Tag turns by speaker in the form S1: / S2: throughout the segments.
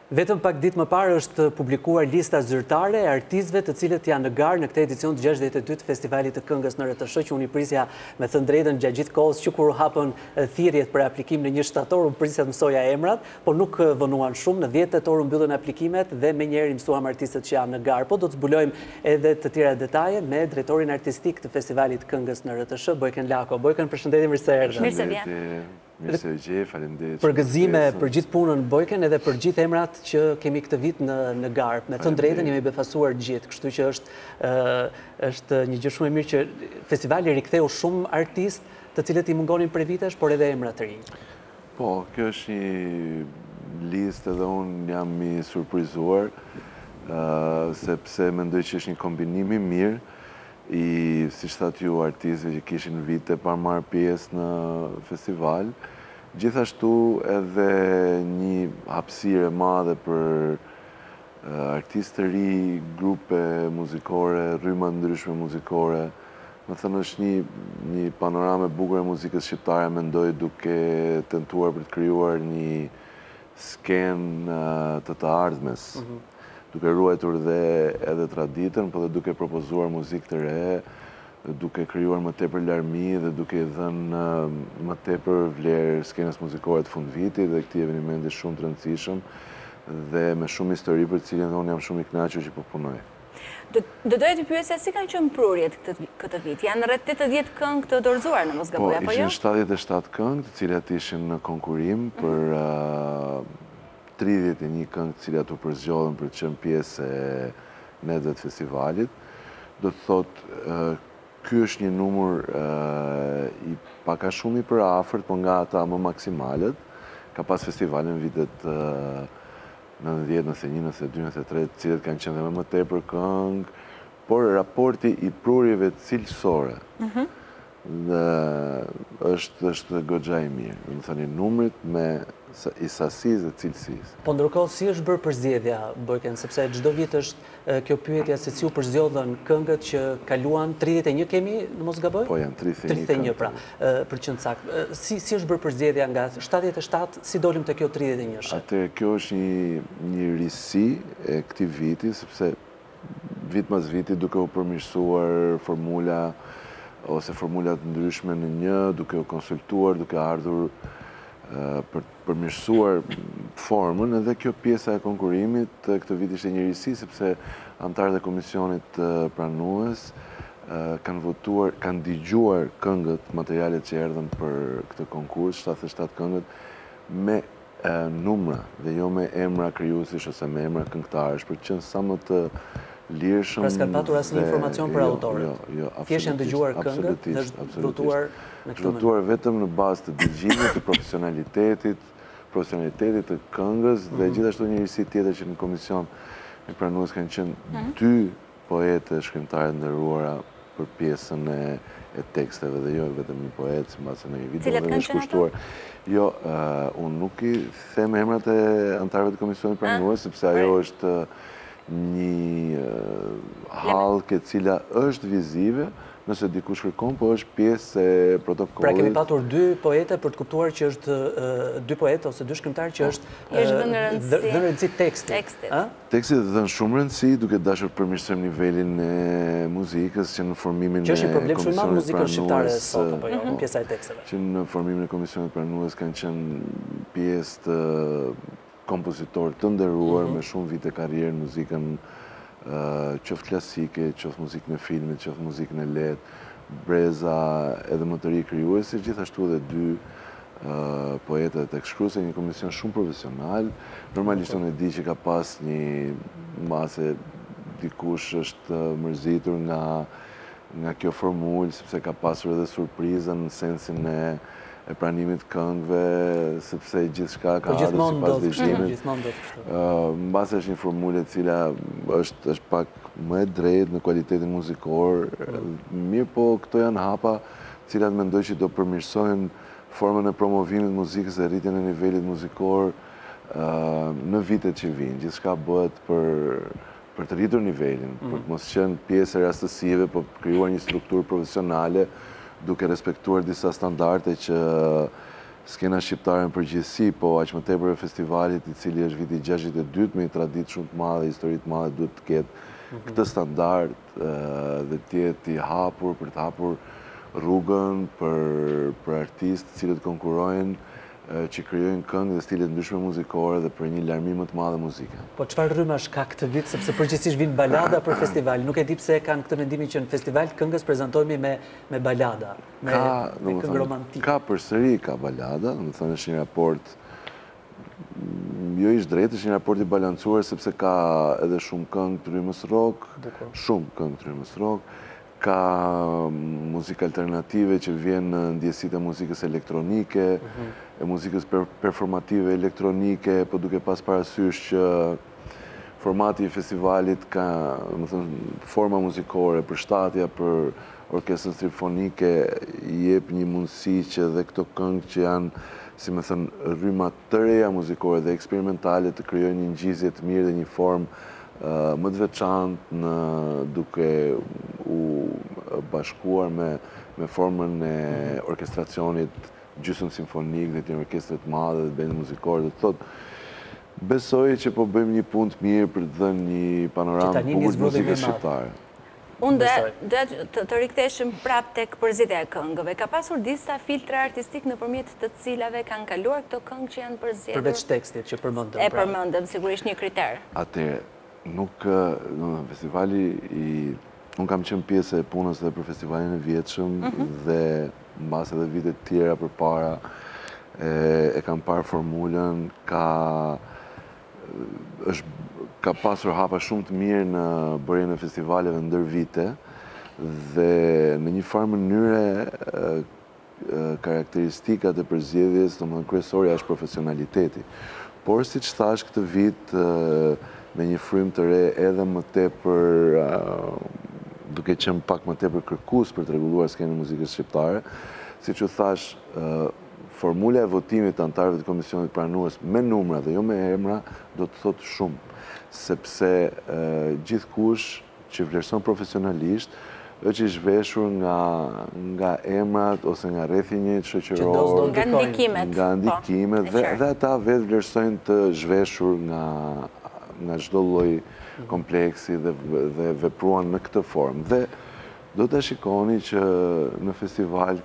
S1: Vetëm pak ditë më parë është publikuar lista zyrtare e artistëve të cilët janë në garë në këtë edicion të 62 të Festivalit të Këngës në RTS, që unë i prisja me thënë drejtën gjatë gjithë kohës që kur hapën thirrjet për aplikim në 1 shtator, unë prisja të mësoja emrat, por nuk vënuan shumë. Në 10 tetor u mbyllën aplikimet dhe menjëherë i mësuam artistët që janë në garë. Po do të zbulojmë edhe të tjera detaje me drejtorin artistik të Festivalit të Këngës në RTS, Bojken Lako. Bojken, përshëndetje, mirë se erdhe.
S2: Mirë se vjen. Mirë se vjen, faleminderit.
S1: Përgëzime për gjithë punën Bojken edhe për gjithë emrat që kemi këtë vit në garë. Me thënë drejtën jemi befasuar gjithë, kështu që është një gjë shumë e mirë që festivali riktheu shumë artistë të cilët i mungonin për vitesh, por edhe emra të rinj.
S2: Po, kjo është një listë edhe unë jam i surprizuar, sepse mendoj që është një kombinim i mirë i, si shtat ju, artistëve që kishin vite pa marrë pjesë në festival, gjithashtu edhe një hapësirë e madhe për artistë të ri, grupe muzikore, rryma ndryshme muzikore. Më thënë është një panoramë e bukur e muzikës shqiptare, mendoj, duke tentuar për të krijuar një skenë të ardhmes. Duke ruajtur dhe edhe traditën, po dhe duke propozuar muzikë të re, duke krijuar më tepër larmi dhe duke dhënë më tepër vlerë skenës muzikore të fundvitit dhe këtij eventi shumë të rëndësishëm dhe me shumë histori për të cilën dhe unë jam shumë i kënaqur që po punoj.
S3: Do doja të pyesja si kanë qenë prurjet këtë vit? Janë rreth 80 këngë të dorëzuar në mos gaboj, apo jo?
S2: Ishin 77 këngë, të cilat ishin në konkurim për 31 këngë të cilat u përzgjodhen për të qenë pjesë e netëve të festivalit. Do të thotë, ky është një numër i paka shumë i përafërt, por nga ata më maksimalët. Ka pas festivalin vitet 90, 91, 92, 93, të cilët kanë qenë dhe më tepër këngë, por raporti i prurjeve cilësore është goxha i mirë. Do të thënë numrit me i sasisë dhe cilësisë.
S1: Po ndërkohë si është bërë përzgjedhja, Bojken, sepse çdo vit është kjo pyetja se si u përzgjodhen këngët që kaluan 31 kemi, në mos gaboj?
S2: Po janë
S1: 31 pra, për qenë saktë. Si është bërë përzgjedhja nga 77, si dolim te kjo 31?
S2: Atëherë kjo është një risi e këtij viti, sepse vit mas viti duke u përmirësuar formula ose formulat ndryshme në një, duke u konsultuar, duke ardhur për të përmirësuar formën, edhe kjo pjesa e konkurimit këtë vit ishte një risi, sepse antarët e komisionit pranues kanë votuar, kanë dëgjuar këngët, materialet që erdhën për këtë konkurs, 77 këngët, me numra dhe jo me emra krijuesish ose me emra këngëtarësh, për të qenë sa më të lirshëm.
S1: Pra s'kan patur asnjë informacion për autorët.
S2: Jo,
S1: thjesht janë dëgjuar këngët dhe është votuar në këtë mënyrë.
S2: Votuar vetëm në bazë të dëgjimit, të profesionalitetit të këngës dhe gjithashtu një risi tjetër që në komision e pranues kanë qenë 2 poetë shkrimtarë nderuara për pjesën e teksteve dhe jo vetëm një poetë, sipas në një video dhe në shkushtuar. Jo, unë nuk i them emrat e antarëve të komisionit pranues, sepse ajo është një hallkë e cila është vizive, nëse dikush kërkon, po është pjesë e protokollit.
S1: Pra kemi patur 2 poete për të kuptuar që është 2 poetë ose 2 shkrimtarë që është
S3: dhënë
S1: rëndësi tekstit.
S2: Tekstit dhënë shumë rëndësi, duke dashur të përmirësojmë nivelin e muzikës që në formimin e
S1: komisionit pranues. Që është një problem shumë i madh muzikën shqiptare sot, apo jo, pjesa e teksteve.
S2: Që në formimin e komisionit pranues kanë qenë pjesë të kompozitorë të nderuar me shumë vite karrierë në muzikën qoftë klasike, qoftë muzikën e filmit, qoftë muzikën e lehtë, breza edhe më të ri krijuesi, gjithashtu edhe 2 poetë tek shkruese, një komision shumë profesional. Normalisht unë e di që ka pas një mbase dikush është mërzitur nga kjo formulë, sepse ka pasur edhe surprizën në sensin e pranimit këngëve, sepse gjithçka ka ardhur sipas dëgjimit. Mbase është një formulë e cila është pak më e drejtë në kualitetin muzikor. Mirë, po këto janë hapa të cilat mendoj që do përmirësojnë formën e promovimit të muzikës dhe rritjen e nivelit muzikor në vitet që vijnë. Gjithçka bëhet për të rritur nivelin, për të mos qenë pjesë e rastësive, por krijuar një strukturë profesionale duke respektuar disa standarde që skena shqiptare në përgjithësi, po aq më tepër e festivalit i cili është viti 62 me një traditë shumë të madhe, histori të madhe, duhet të ketë këtë standard dhe të jetë i hapur për të hapur rrugën për artistë cilët konkurrojnë që krijojnë këngë dhe stile ndryshme muzikore dhe për një larmim më të madhe muzike.
S1: Po çfarë rrymash ka këtë vit, sepse përgjithsisht vinë balada për festival. Nuk e di pse kanë këtë mendimin që në festival të këngës prezantohemi me balada, me këngë romantike.
S2: Ka përsëri ka balada, domethënë është një raport jo ish drejt, është një raport i balancuar sepse ka edhe shumë këngë të rrymës rock, shumë këngë të rrymës rock, ka muzikë alternative që vjen në ndjesitë e muzikës elektronike, e muzikës performative elektronike, po duke pas parasysh që formati i festivalit ka, më thënë, forma muzikore, përshtatja për orkestrën simfonike i jep një mundësi që dhe këto këngë që janë, si më thënë, rryma të reja muzikore dhe eksperimentale të krijojnë një ngjizje të mirë dhe një formë më të veçantë duke u bashkuar me formën e orkestracionit gjysmë simfonik dhe të një orkestre të madhe dhe bende muzikore, dhe të thotë, besoj që po bëjmë një punë të mirë për të dhënë një panoramë bukur muzikës shqiptare.
S3: Unë dhe të riktheshim prap tek përzitja e këngëve. Ka pasur disa filtre artistik nëpërmjet të cilave kanë kaluar këto këngë që janë përzgjedhur?
S1: Përveç tekstit që përmendëm.
S3: E përmendëm, sigurisht një kriter.
S2: Atëherë, nuk festivali unë kam qenë pjesë e punës edhe për festivalin e vjetshëm dhe mbas edhe vitet tjera përpara e kam parë formulën, ka pasur hapa shumë të mirë në bërjen e festivaleve ndër vite dhe në një farë mënyre karakteristikat e përzgjedhjes, domethënë kryesorja është profesionaliteti. Por siç thash, këtë vit me një frymë të re edhe më tepër duke qenë pak më tepër kërkues për të rregulluar skenën e muzikës shqiptare, siç u thash, formula e votimit të anëtarëve të komisionit pranues me numra dhe jo me emra do të thotë shumë, sepse gjithkush që vlerëson profesionalisht është i zhveshur nga emrat ose nga rrethinjit shoqëror, nga ndikimet dhe ata vetë vlerësojnë të zhveshur nga çdo lloj kompleksi dhe vepruan në këtë formë. Dhe do të shikoni që në festival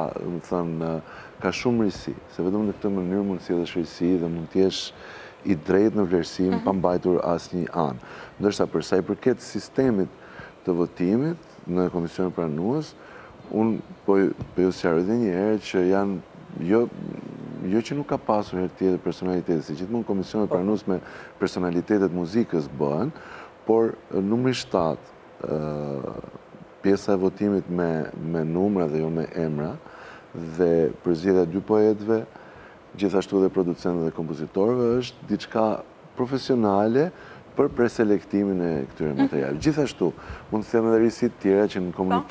S2: ka shumë risi, se vetëm në këtë mënyrë mund të sjellësh risi dhe mund të jesh i drejtë në vlerësim pa mbajtur asnjë anë. Ndërsa për sa i përket sistemit të votimit në komisionin pranues, unë po ju sqaroj edhe një herë që janë jo që nuk ka pasur herë tjetër personalitete, si gjithmonë komisionet pranues me personalitetet muzikës bëhen, por numri 7, pjesa e votimit me numra dhe jo me emra, dhe përzgjedhja e 2 poetëve, gjithashtu dhe producentëve dhe kompozitorëve, është diçka profesionale për preselektimin e këtyre materialeve. Gjithashtu, mund të them edhe risi të tjera që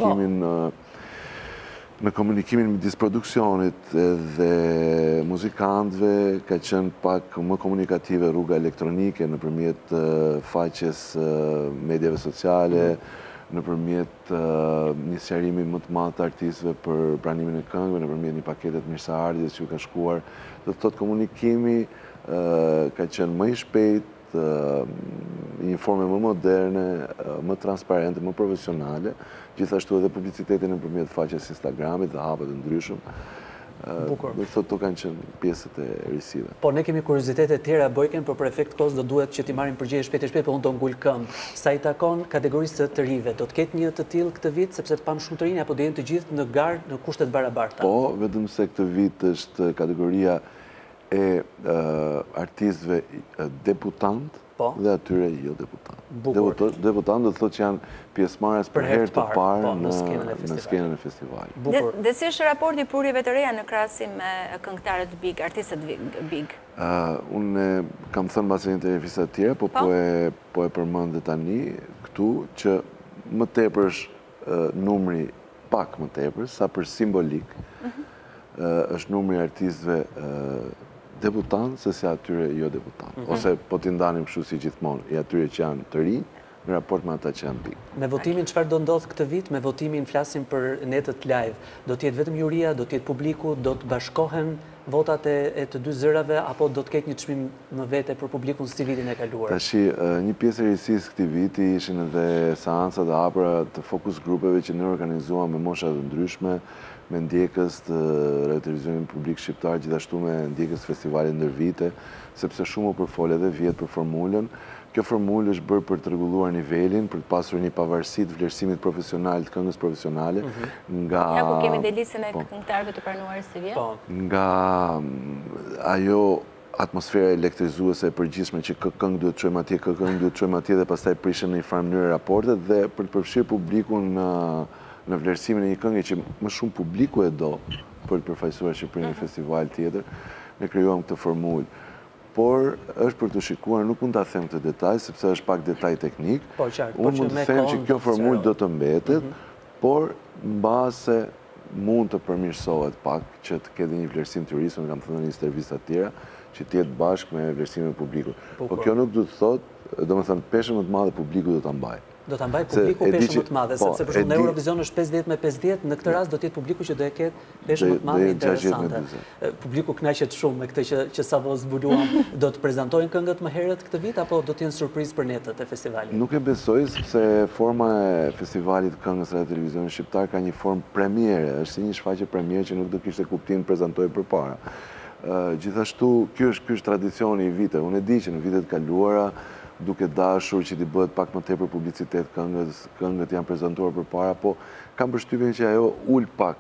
S2: në komunikimin midis produksionit dhe muzikantëve ka qenë pak më komunikative rruga elektronike nëpërmjet faqes mediave sociale, nëpërmjet një sqarimi më të madh të artistëve për pranimin e këngëve, nëpërmjet një pakete të mirëseardhjes që u ka shkuar. Do të thotë komunikimi ka qenë më i shpejtë, një formë më moderne, më transparente, më profesionale, gjithashtu edhe publicitetin nëpërmjet faqes Instagramit dhe hapet të ndryshëm. Do të thotë to kanë qenë pjesët e risive.
S1: Po ne kemi kuriozitete tjera Bojken, por për efekt kohës do duhet që ti marrim përgjigje shpejt e shpejt, por unë do ngul këmbë. Sa i takon kategorisë të rive, do të ketë një të tillë këtë vit sepse pam shumë të rinj apo do jenë të gjithë në garë në kushte të barabarta?
S2: Po, vetëm se këtë vit është kategoria e artistëve debutant dhe atyre jo debutant. Debutant do të thotë që janë pjesëmarrës për herë të parë në skenën e festivalit.
S3: Dhe si është raporti prurjeve të reja në krahasim me këngëtarët big, artistët big?
S2: Unë kam thënë mbas një intervista të tjera, po e përmend tani këtu që më tepër është numri pak më tepër sa për simbolik. Është numri artistëve debutant se si atyre jo debutant. Ose po t'i ndanim kështu si gjithmonë, i atyre që janë të rinj në raport me ata që janë pikë.
S1: Me votimin çfarë do ndodh këtë vit? Me votimin flasim për netët live. Do të jetë vetëm juria, do të jetë publiku, do të bashkohen votat e të dy zërave, apo do të ketë një çmim më vete për publikun si vitin e kaluar?
S2: Tashi, një pjesë e risisë këtij viti ishin edhe seancat e hapura të focus grupeve që ne organizuam me mosha të ndryshme, me ndjekës të televizionit publik shqiptar, gjithashtu me ndjekës festivalit ndër vite, sepse shumë u përfol edhe vjet për formulën. Kjo formulë është bërë për të rregulluar nivelin, për të pasur një pavarësi të vlerësimit profesional të këngës profesionale nga...
S3: Ja ku kemi dhe listën e këngëtarëve të pranuar si vjet?
S2: Nga ajo atmosfera elektrizuese e përgjithshme që kë këngë duhet të çojmë atje, kë këngë duhet të çojmë atje dhe pastaj prishen në një farë mënyrë raportet dhe për të përfshirë publikun në vlerësimin e një këngë që më shumë publiku e do për të përfaqësuar Shqipërinë në një festival tjetër, ne krijuam këtë formulë. Por është për të shikuar, nuk mund ta them këtë detaj, sepse është pak detaj teknik. Unë mund të them që kjo formulë do të mbetet, por mbase mund të përmirësohet pak që të ketë një vlerësim të rrisur, kam thënë në një intervista të tjera, që të jetë bashkë me vlerësimin e publikut. Po kjo nuk do të thotë, domethënë peshën më të madhe publiku do ta mbajë.
S1: Do ta mbaj publiku peshën më të madhe, sepse për shembull në Eurovision është 50-50, në këtë rast do të jetë publiku që do e ketë peshën më të madhe interesante. Publiku kënaqet shumë me këtë që sapo zbuluam. Do të prezantojnë këngët më herët këtë vit apo do të jenë surprizë për netët e festivalit?
S2: Nuk e besoj, sepse forma e festivalit këngës së televizionit shqiptar ka një formë premiere, është si një shfaqje premiere që nuk do kishte kuptim të prezantojë përpara. Gjithashtu, ky është tradicioni i viteve. Unë e di që në vitet kaluara duke dashur që t'i bëhet pak më tepër publicitet këngët janë prezantuar përpara, po kam përshtypjen që ajo ul pak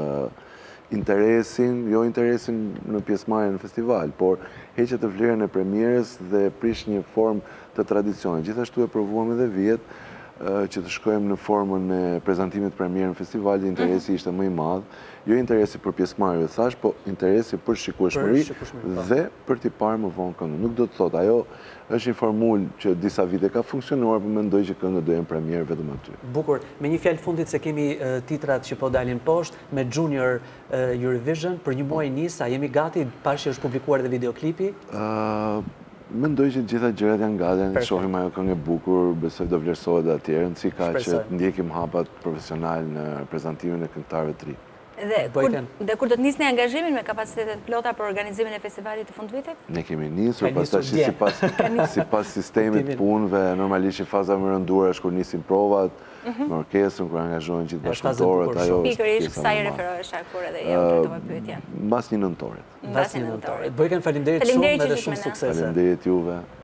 S2: interesin, jo interesin në pjesëmarrje në festival, por heqet të vlerën e premierës dhe prish një formë të tradicionit. Gjithashtu e provuam edhe vjet që të shkojmë në formën e prezantimit premier në festival, interesi ishte më i madh, jo interesi për pjesëmarrje thash, po interesi për shikueshmëri dhe për t'i parë më vonë këngën. Nuk do të thotë, ajo është një formulë që disa vite ka funksionuar, por mendoj që këngët do jenë premier vetëm aty.
S1: Bukur, me një fjalë fundit se kemi titrat që po dalin poshtë, me Junior Eurovision, për një muaj nis, a jemi gati, pash që është publikuar dhe videoklipi?
S2: Mendoj që gjitha gjërat janë gati, shohim ajo këngë e bukur, besoj do vlerësohet dhe atjerë, si ka që ndjekim hapat profesional në prezantimin e këngëtarëve të ri.
S3: Dhe kur do të nisni angazhimin me kapacitetet plota për organizimin e festivalit të fundvitit?
S2: Ne kemi nisur, pastaj sipas sistemit punëve, normalisht që faza më rënduar është kur nisin provat, me orkestrën, kur angazhohen gjithë bashkëpunëtorët, ajo është
S3: pikërisht kësaj referohesha kur edhe ju përtova pyetjen.
S2: Mbas një nëntorit.
S1: Mbas një nëntorit. Bojken, faleminderit shumë dhe shumë suksese.
S2: Faleminderit juve.